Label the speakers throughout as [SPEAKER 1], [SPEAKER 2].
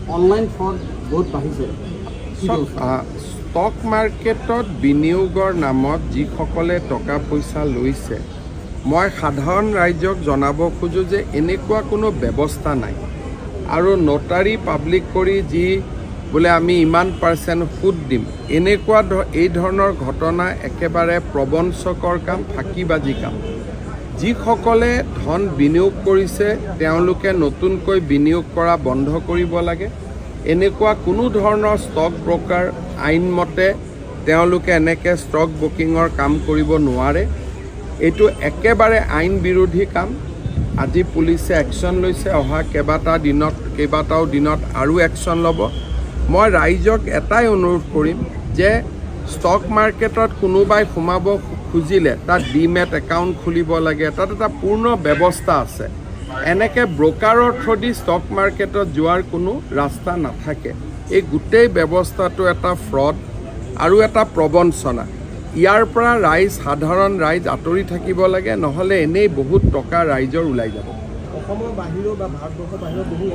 [SPEAKER 1] online fraud বহুত বাঢ়িছে
[SPEAKER 2] stock মাৰ্কেটত বিনিয়োগৰ নামত যিসকলে টকা পইচা লৈছে মই সাধাৰণ ৰাইজক জনাব খোজো যে এনেকুৱা কোনো ব্যৱস্থা নাই আৰু নোটাৰী পাব্লিক কৰি যি বোলে আমি ইমান % সুদ দিম এনেকুৱা এই ধৰণৰ ঘটনা একেবাৰে প্ৰবঞ্চকৰ কাম ফাঁকিবাজি কাম যিসকলে ধন বিনিয়োগ কৰিছে তেওঁলোকে নতুনকৈ বিনিয়োগ কৰা বন্ধ কৰিব লাগে এনেকুৱা কোনো ধৰণৰ ষ্টক ব্ৰকাৰ আইনমতে তেওঁলোকে এনেকৈ ষ্টক ব্ৰকিঙৰ কাম কৰিব নোৱাৰে এইটো একেবাৰে আইন বিৰোধী কাম আজি পুলিচে একশ্যন লৈছে অহা কেইবাটাও দিনত আৰু একশ্যন ল'ব মই ৰাইজক এটাই অনুৰোধ কৰিম যে ষ্টক মাৰ্কেটত কোনোবাই সোমাব খুজিলে তাত ডিমেট একাউণ্ট খুলিব লাগে তাত এটা পূৰ্ণ ব্যৱস্থা আছে এনেকৈ ব্ৰকাৰৰ থ্ৰুদি ষ্টক মাৰ্কেটত যোৱাৰ কোনো ৰাস্তা নাথাকে এই গোটেই ব্যৱস্থাটো এটা ফ্ৰড আৰু এটা প্ৰবঞ্চনা ইয়াৰ পৰা সাধাৰণ ৰাইজ আঁতৰি থাকিব লাগে নহ'লে এনেই বহুত টকা ৰাইজৰ ওলাই যাব
[SPEAKER 1] অসমৰ বাহিৰৰ বা ভাৰতবৰ্ষৰ বাহিৰৰ বহু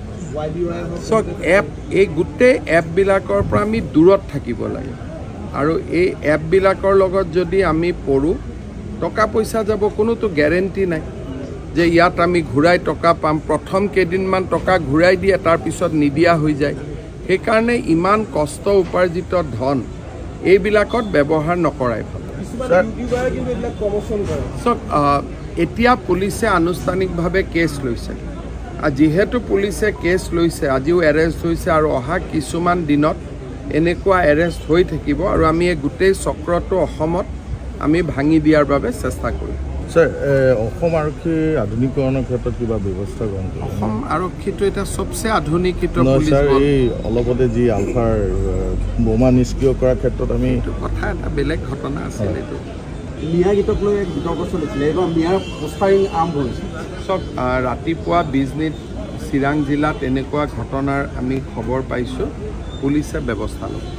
[SPEAKER 2] এপ এই গোটেই এপবিলাকৰ পৰা আমি দূৰত থাকিব লাগে আৰু এই এপবিলাকৰ লগত যদি আমি পঢ়োঁ টকা পইচা যাব কোনোতো গেৰেণ্টি নাই যে ইয়াত আমি ঘূৰাই টকা পাম প্ৰথম কেইদিনমান টকা ঘূৰাই দিয়ে তাৰপিছত নিদিয়া হৈ যায় সেইকাৰণে ইমান কষ্ট উপাৰ্জিত ধন এইবিলাকত ব্যৱহাৰ নকৰাই ভাল এতিয়া পুলিচে আনুষ্ঠানিকভাৱে কেছ লৈছে যিহেতু পুলিচে কেছ লৈছে আজিও এৰেষ্ট হৈছে আৰু অহা কিছুমান দিনত এনেকুৱা এৰেষ্ট হৈ থাকিব আৰু আমি এই গোটেই চক্ৰটো অসমত আমি ভাঙি দিয়াৰ বাবে চেষ্টা কৰিম
[SPEAKER 3] স্যাৰ অসম আৰক্ষী আধুনিকৰণৰ ক্ষেত্ৰত কিবা ব্যৱস্থা গ্ৰহণ কৰিছে
[SPEAKER 2] অসম আৰক্ষীটো এটা সবচে আধুনিকিত পুলিচ
[SPEAKER 3] এই অলপতে যি আলফাৰ বোমা নিষ্ক্ৰিয় কৰাৰ ক্ষেত্ৰত আমি
[SPEAKER 2] কথা এটা বেলেগ ঘটনা আছিল এইটো
[SPEAKER 1] মিয়া গীতক লৈ এক বিতৰ্ক চলিছিলে এইবাৰ মিয়াৰ পোষ্টাৰিং আৰম্ভ হৈছে
[SPEAKER 2] চব ৰাতিপুৱা বিজনীত চিৰাং জিলাত এনেকুৱা ঘটনাৰ আমি খবৰ পাইছোঁ পুলিচে ব্যৱস্থা ল'ব